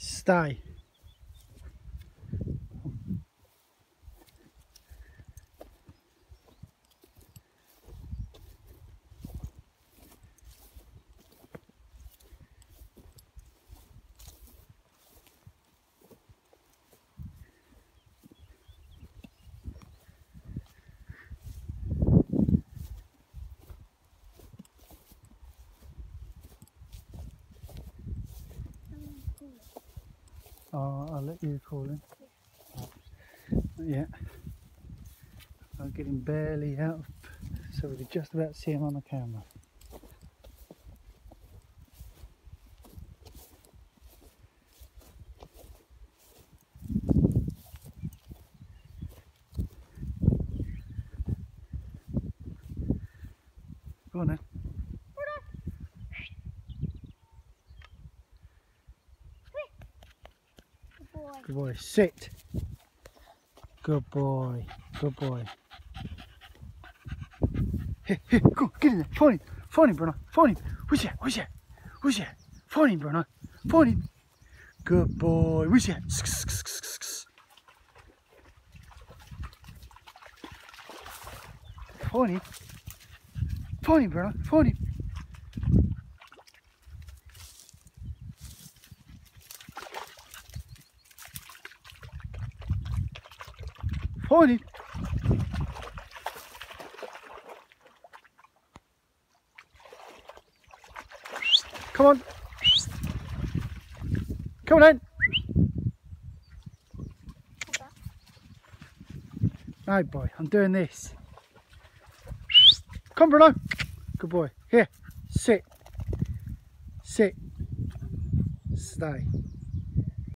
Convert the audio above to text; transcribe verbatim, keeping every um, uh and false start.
Stay. Oh, I'll let you call him. Yeah. I'll get him barely out, of, so we can just about see him on the camera. Go on then. Good boy. Sit. Good boy. Good boy. Here, here, go, get in there. Find him. Find him, Bruno. Find him. Where's he at? Where's he at? Where's he at? Find him, Bruno. Find him. Good boy. Where's he at? Find him. Find him, Bruno. Find him. Find him. Come on. Come on in. No, boy, I'm doing this. Come, Bruno. Good boy. Here, sit. Sit. Stay.